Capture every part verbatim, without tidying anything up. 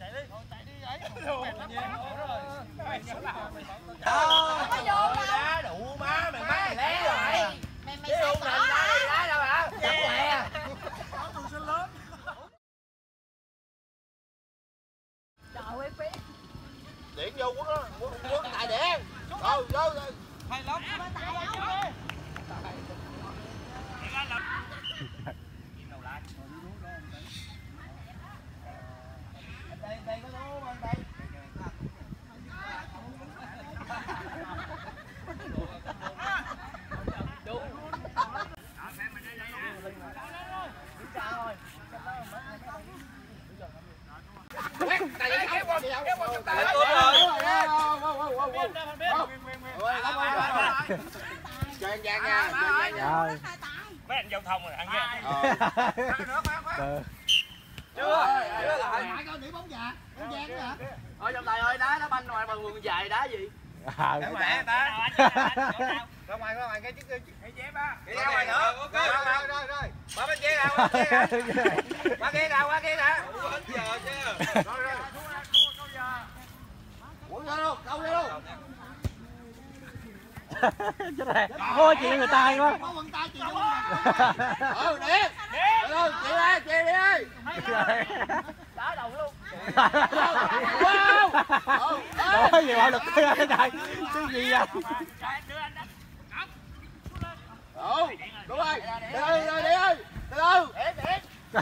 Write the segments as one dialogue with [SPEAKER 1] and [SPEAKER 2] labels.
[SPEAKER 1] chạy đi, chạy đi ấy. Mệt lắm rồi.
[SPEAKER 2] Đá đủ má mày má mày lé rồi.
[SPEAKER 3] Mày mày sai bỏ hả?
[SPEAKER 2] Đá đâu hả? Quẹ.
[SPEAKER 1] Tụi sinh lớn.
[SPEAKER 3] Trời ơi phí.
[SPEAKER 2] Điện vô quất đó, quất quất tại điện. Rồi vô rồi.
[SPEAKER 1] Hay lắm.
[SPEAKER 3] Tại đâu?
[SPEAKER 2] Đây đây có lúa bên đây. Chơi vàng nha, chơi vàng nha.
[SPEAKER 1] Mấy anh giao thông rồi ăn nha.
[SPEAKER 2] Chưa, chưa lại.
[SPEAKER 4] Nãy con điểm bóng già, bóng vàng nữa hả?
[SPEAKER 2] Ôi trọng tài ơi, đá đá banh ngoài bằng quần dài đá gì?
[SPEAKER 5] À,
[SPEAKER 1] Để mẹ ta.
[SPEAKER 2] Ra ngoài ra ngoài cái chiếc
[SPEAKER 1] Cái dép á.
[SPEAKER 2] cái ra ngoài nữa. Ok. Rồi rồi rồi. Ba bên kia nào, qua kia nào. Qua kia nào, qua kia nào. Hết giờ chứ. Rồi rồi. Uống vô luôn, câu vô luôn.
[SPEAKER 5] chết rồi, có chuyện người ta quá.
[SPEAKER 4] Có quần tay chuyện
[SPEAKER 2] Ừ, đi. Đi luôn, chị ơi, chị đi ơi.
[SPEAKER 3] Đá đầu luôn.
[SPEAKER 5] Đó gì bạo lực thế trời, cái gì vậy?
[SPEAKER 2] Ừ, đúng rồi. Đi ơi, đi ơi. Từ từ. Để để.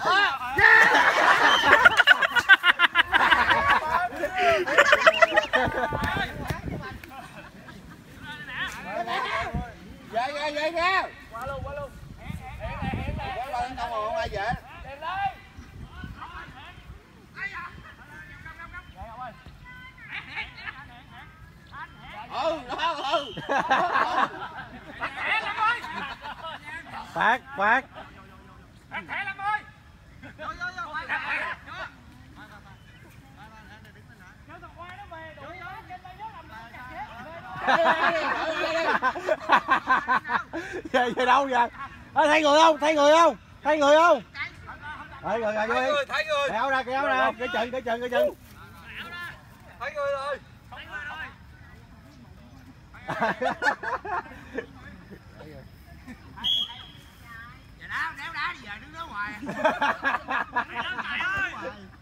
[SPEAKER 2] Về về về nha.
[SPEAKER 1] Qua luôn, qua luôn.
[SPEAKER 2] Quá lên không rồi, không ai về.
[SPEAKER 1] Đem lên.
[SPEAKER 2] Ừ, đó, ừ.
[SPEAKER 5] Phát, phát.
[SPEAKER 1] Ăn thẻ lắm ơi. Vô vô vô.
[SPEAKER 5] Về về đâu vậy? À, thấy người không? Thấy người không? Thấy người không? Thấy người rồi,
[SPEAKER 1] Thấy người, thấy người.
[SPEAKER 5] kéo ra, kéo ra, cái chân, cái chân, cái chân.
[SPEAKER 1] Thấy người rồi. Thấy người rồi.
[SPEAKER 4] Giờ đá, đéo đá đi giờ đứng đó ngoài.
[SPEAKER 1] Mày lớn chạy ơi.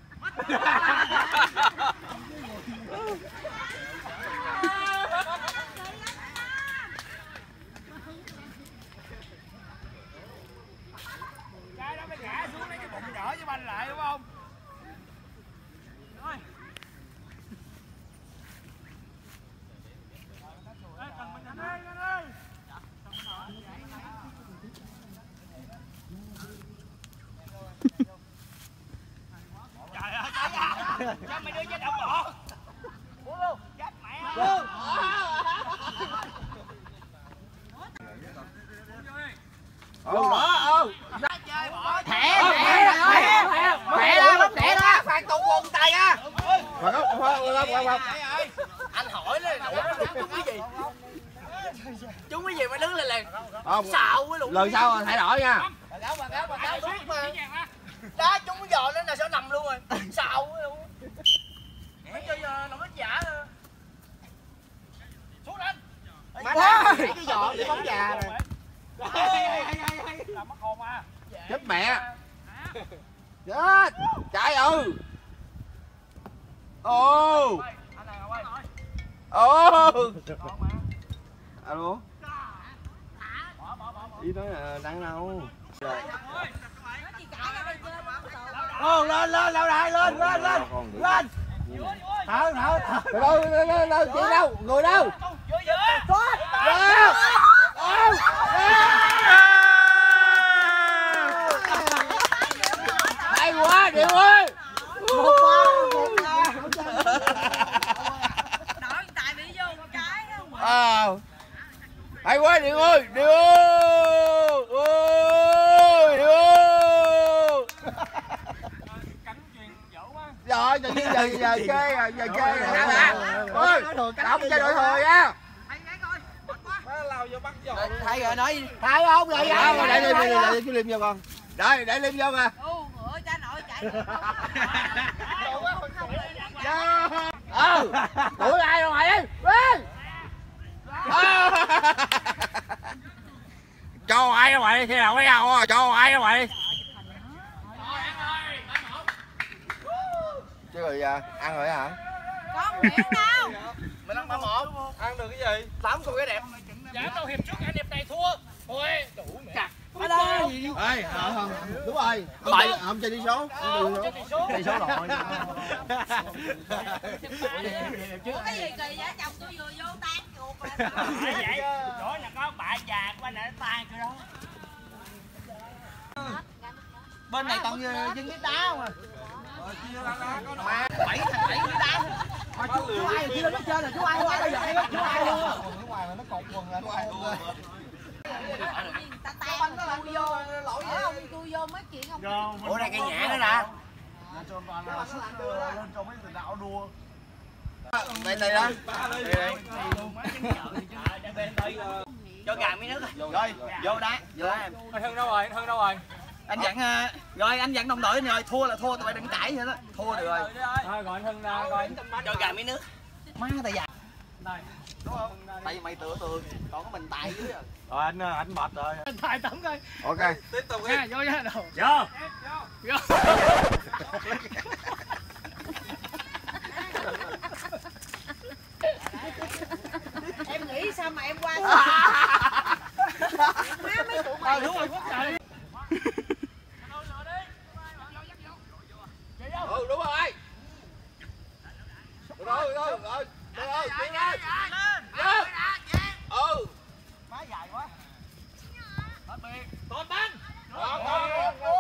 [SPEAKER 1] Cái đó mới ngã xuống lấy cái bụng đỡ với banh lại đúng không? Rồi. Ê, cần mình nhanh lên, nhanh lên. Trời ơi, trời ơi. Cho mày đưa cho động bộ. Uống luôn, chết mẹ.
[SPEAKER 2] Ừ. Ừ, đó, ừ.
[SPEAKER 3] Thẻ, thẻ, thẻ, thẻ đó, thẻ đó.
[SPEAKER 2] Phạt tụ quần tay á. Mà không, không, không, không.
[SPEAKER 3] Anh hỏi lên, trúng cái gì? Trúng cái gì mà đứng lên liền?
[SPEAKER 2] Không.
[SPEAKER 3] Xạo cái luôn.
[SPEAKER 2] Lần sau thay đổi nha.
[SPEAKER 3] Bà cáo, bà cáo, bà cáo đúng mà. Đá trúng cái giò nó là sẽ nằm luôn rồi. Xạo cái luôn. Mấy chơi làm ít giả thôi.
[SPEAKER 1] Xuống lên.
[SPEAKER 3] Má đá cái giò cái bóng già rồi.
[SPEAKER 1] Hay hay hay hay. Làm mất hồn à.
[SPEAKER 2] Chết mẹ. Chết. Chạy ừ. Ồ.
[SPEAKER 1] Anh này Ngọc ơi.
[SPEAKER 2] Ồ. Alo. Ý nói là đang đâu.
[SPEAKER 5] Ô, lên, lên, lâu đài, lên, lên, lên, lên. Thở, thở, thở.
[SPEAKER 2] Đâu, đâu, đâu, đâu, chị đâu, người đâu?
[SPEAKER 1] Vô giữa.
[SPEAKER 2] Đâu? Đâu? Hay quá, Điệu ơi.
[SPEAKER 3] Một ba, một ba. Đổi tại bị vô một cái đó.
[SPEAKER 2] Ờ. Hay quá Điệu ơi, Điệu ơi. Ôi, Điệu ơi.
[SPEAKER 1] Cắn chuyện dở quá.
[SPEAKER 2] Rồi, giờ giờ giờ chơi rồi, giờ chơi rồi hả? Ôi, động chơi đội thừa nha.
[SPEAKER 1] Lao vô bắt giò.
[SPEAKER 3] Thay rồi nói.
[SPEAKER 2] Thay không? Rồi vậy. Để liêm vô, để chú liêm vô con. Đây, để liêm vô nè.
[SPEAKER 3] Ủa, cha nội chạy.
[SPEAKER 1] Đồ quá,
[SPEAKER 3] Đuổi ai ra ngoài đi. Đi.
[SPEAKER 2] Cho ai ra ngoài đi, thế nào mới đâu, cho ai ra ngoài đi. Chứ rồi à, ăn rồi hả?
[SPEAKER 6] Con Nguyễn đâu?
[SPEAKER 3] Mình ăn ba một.
[SPEAKER 2] Ăn được cái gì?
[SPEAKER 3] Tám cô gái đẹp.
[SPEAKER 1] Dạ đâu hiệp trước anh hiệp này thua. Thôi, đủ mẹ.
[SPEAKER 3] Ở đây.
[SPEAKER 5] Ê, ờ, không, đúng rồi.
[SPEAKER 3] Bảy.
[SPEAKER 5] Ông chơi đi số. Ông chơi đi số. Đi số rồi.
[SPEAKER 6] Ủa cái gì kỳ vậy? Chồng tôi vừa vô tan chuột là
[SPEAKER 1] Phải vậy. Chỗ là có bà già qua nãy tan kia đó.
[SPEAKER 3] Bên này toàn dân cái đá không à. Bảy thằng bảy cái đá. Mà chú, chú ai kia lên nó chơi là chú ai qua đây vậy? Chú ai luôn. Ở ngoài mà nó cột quần là chú ai luôn.
[SPEAKER 6] ta tan tôi vô lỗi với ông tôi vô mấy chuyện ông.
[SPEAKER 3] Ủa đây cây nhãn nữa nè.
[SPEAKER 5] Lên cho mấy người đạo đua.
[SPEAKER 3] Đây đây đó.
[SPEAKER 1] Cho gà mấy nước.
[SPEAKER 3] Rồi, vô đá, vô đá em.
[SPEAKER 1] Hưng đâu rồi, Hưng đâu rồi?
[SPEAKER 3] Anh dặn rồi anh dặn đồng đội rồi, thua là thua, tụi bay đừng cãi vậy đó. Thua được rồi.
[SPEAKER 1] Thôi gọi anh Hưng ra coi.
[SPEAKER 3] Cho gà mấy nước. Má tay già. Đúng không? Tại vì mày tựa tường, còn có mình tài dưới rồi.
[SPEAKER 5] Rồi anh anh mệt rồi.
[SPEAKER 1] ถ่tấm coi.
[SPEAKER 2] Ok.
[SPEAKER 3] Tiếp tục đi.
[SPEAKER 1] Nha, vô nha đầu.
[SPEAKER 5] Vô.
[SPEAKER 1] Vô.
[SPEAKER 6] Em nghĩ sao mà em qua má mấy tụi mày.
[SPEAKER 1] Đúng rồi, quốc trời.
[SPEAKER 2] Ừ đúng rồi. Rồi rồi rồi. Rồi rồi, tiến lên. Lên. Ừ.
[SPEAKER 3] Má dài quá.
[SPEAKER 1] Tồn bắn.
[SPEAKER 2] Còn còn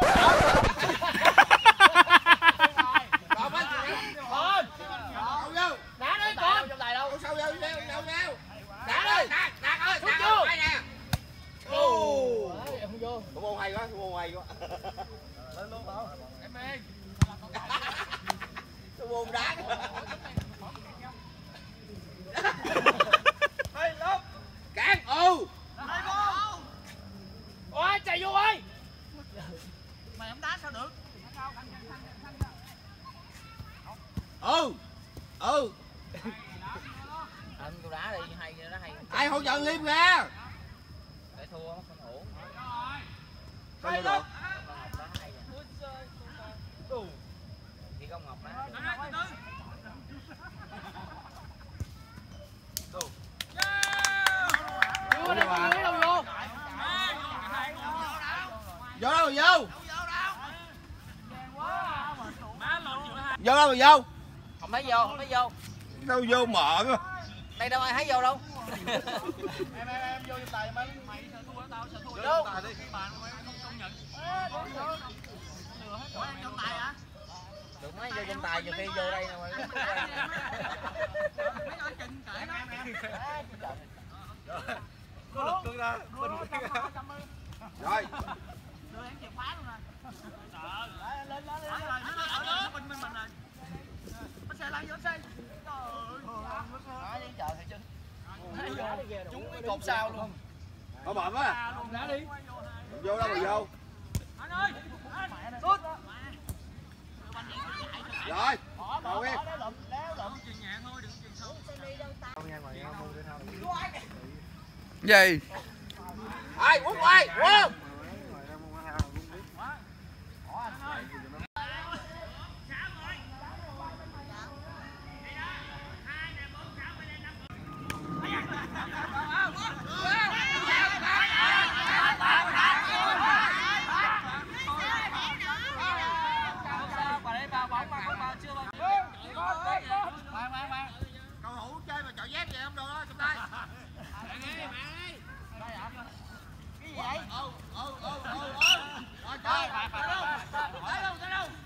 [SPEAKER 2] còn bắn
[SPEAKER 1] Tồn.
[SPEAKER 2] Đâu vô.
[SPEAKER 1] Đá đi con.
[SPEAKER 3] Trong này đâu?
[SPEAKER 2] Sao vô vô vô vô.
[SPEAKER 1] Đá đi.
[SPEAKER 2] Đạt Đạt ơi,
[SPEAKER 1] Xuống
[SPEAKER 2] Đạt
[SPEAKER 1] vô.
[SPEAKER 2] ơi nè.
[SPEAKER 3] Ô.
[SPEAKER 1] Không vô.
[SPEAKER 2] Thủ môn hay quá, thủ môn hay quá.
[SPEAKER 3] Lên luôn bảo.
[SPEAKER 1] Em ơi.
[SPEAKER 2] Thủ môn đá.
[SPEAKER 3] Hay lắm.
[SPEAKER 2] Cản. Ừ.
[SPEAKER 1] Ôi chạy vô ơi.
[SPEAKER 3] Mày không đá sao được?
[SPEAKER 2] Ừ. Ừ.
[SPEAKER 3] Anh tôi đá đi, hay nó hay.
[SPEAKER 2] Ai hỗ trợ Liêm ra.
[SPEAKER 3] Để thua không ổn.
[SPEAKER 2] Coi như được.
[SPEAKER 3] Chỉ có Ngọc đá.
[SPEAKER 1] Vô đi, vô đâu vô.
[SPEAKER 2] Vô đâu mà vô. Vô đâu mà vô.
[SPEAKER 3] Không thấy vô, không thấy vô.
[SPEAKER 2] Đâu vô mở quá.
[SPEAKER 3] Đây đâu ai thấy vô đâu.
[SPEAKER 5] Em em em vô trong tài mày.
[SPEAKER 1] Mày sợ thua tao sợ thua.
[SPEAKER 3] Vô.
[SPEAKER 1] Bạn mày không công nhận.
[SPEAKER 3] Ủa em trong tài hả? Được mấy vô trong tài, nhiều khi vô đây nè mà.
[SPEAKER 5] Có lực cưng ra.
[SPEAKER 2] Rồi.
[SPEAKER 3] Đưa em chìa khóa luôn nè. Lên lên lên. Ở đó mình mình mình rồi. Bắt xe lại vô xe. Trời ơi. Đi chờ thì chứ. Chúng cái cột sao luôn.
[SPEAKER 2] Có bậm á.
[SPEAKER 1] Đá đi.
[SPEAKER 2] Vô đâu mà vô.
[SPEAKER 1] Anh ơi.
[SPEAKER 3] Sút.
[SPEAKER 2] Rồi. Cầu yên. Gì? Ai quất quay, quất.
[SPEAKER 3] Cầu thủ chơi mà chọi dép vậy không đâu đó trong tay. Cái gì vậy? Ừ ừ ừ ừ ừ. Rồi chơi. Tới đâu tới đâu.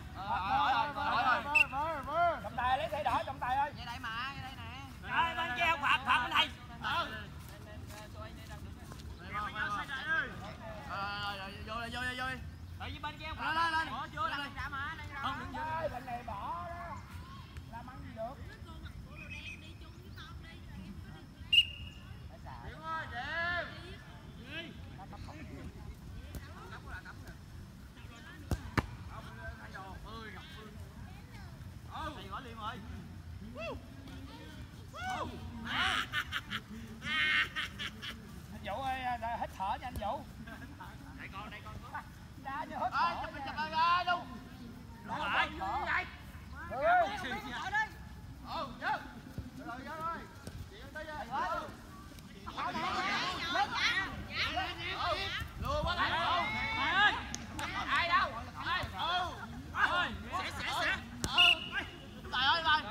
[SPEAKER 1] Trọng tài lấy thẻ đỏ, trọng tài ơi.
[SPEAKER 3] Vậy đây mà, vậy đây nè.
[SPEAKER 1] Rồi bên kia phạt phạt bên này.
[SPEAKER 3] Ừ. Rồi rồi vô đây vô đây vô đây.
[SPEAKER 1] Tại vì bên kia
[SPEAKER 3] Lên
[SPEAKER 1] phạt.
[SPEAKER 3] lên lên.
[SPEAKER 1] Bỏ vô đây. Không đừng vô. Bên này bỏ đó. Làm ăn gì được. Anh Vũ ơi, hết thở nha anh Vũ. Đây con, đây con có. Đá như hết thở. Chụp chụp ra luôn. Rồi, vậy. Ừ, thở đi. Ừ, chứ. Rồi, rồi, rồi. Chị tới đây. Thở nè. Lùa qua đây. Ai ơi. Ai đâu? Ai? Ừ. Ơi, sẽ sẽ sẽ. Ừ. Trời ơi, rồi.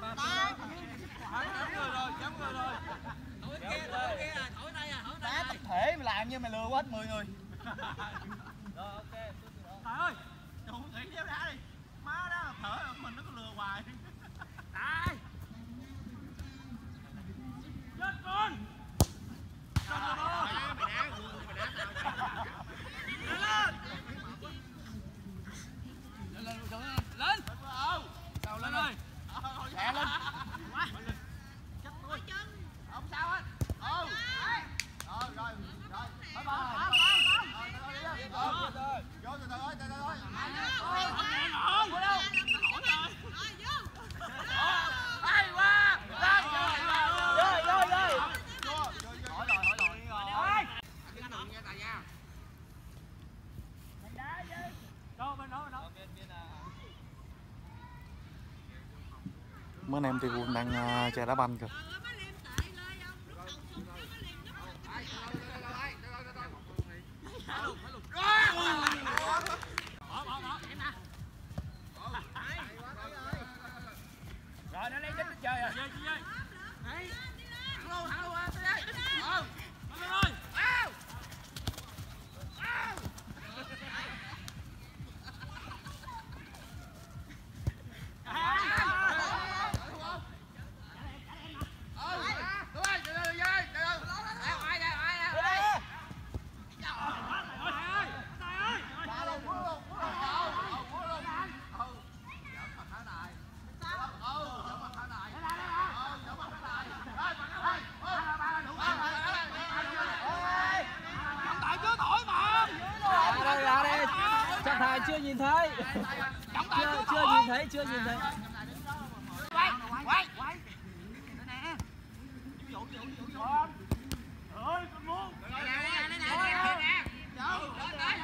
[SPEAKER 1] Chấm người rồi, chấm người rồi. Thổi kia, thổi kia à, thổi đây à, thổi đây. Đá tập thể mà làm như mày lừa quá hết mười người. Rồi ok. Trời ơi. Chủ nghĩ đéo đá đi. Má đó thở mình nó có lừa hoài. Đây. Chết con. Trời ơi, mày đá mày đá tao. Lên lên. Lên lên. Lên. Đâu lên ơi. Lẹ lên. Quá. Chết tôi. Không sao hết. Ừ. Rồi rồi rồi. Thôi bỏ bỏ bỏ. Vô từ từ ơi, từ từ thôi. Ôi, không nghe nổi. Vô đâu? Nổi rồi. Rồi vô. Hay quá. Ra rồi. Rồi rồi rồi. Hỏi rồi, hỏi rồi. Rồi. Cái nòng nha tài nha. Đá chứ. Đâu bên đó bên đó.
[SPEAKER 5] Mấy anh em thì cũng đang uh, chơi đá banh kìa.
[SPEAKER 1] Rồi nó lấy dính nó chơi rồi. Chơi chơi. Đấy. Thẳng luôn, thẳng luôn á, tới đây. Ừ. Lên rồi. Ao. Ao.
[SPEAKER 5] Trọng Tài chưa nhìn thấy. Chưa chưa nhìn thấy, chưa nhìn thấy.
[SPEAKER 1] Quay, quay, quay. Nè. Vụ vụ vụ vụ. Ơi, con muốn. Đây nè, đây nè, đây nè. Đâu? Lên đây.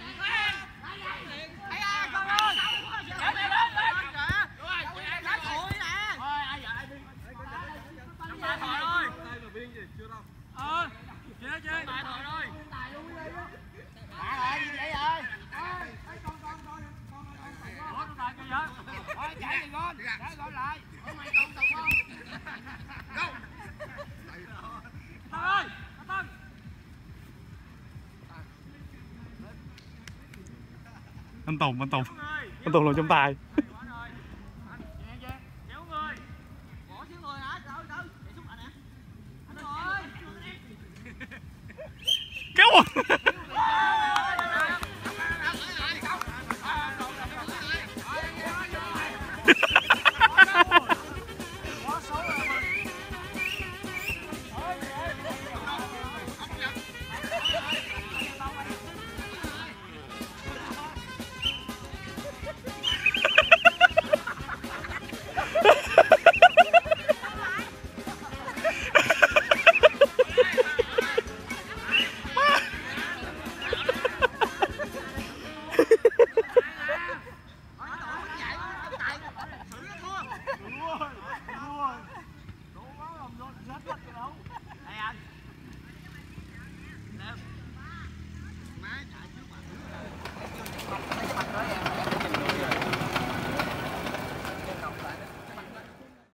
[SPEAKER 1] Thấy à, con ơi. Lên lên lên. Rồi, đá thổi nè. Thôi, ai giờ ai đi. Trọng Tài thổi thôi. Đây là viên gì? Chưa đâu. Ờ. Chơi chơi. Trọng Tài thổi thôi. À rồi, gì vậy ơi? Con con con con con con lại kìa vậy? Thôi chạy đi con, chạy con lại. Ủa mày con tùng không? Đâu? Tân ơi, Tân.
[SPEAKER 5] Anh Tùng, anh Tùng. Anh Tùng làm trọng tài.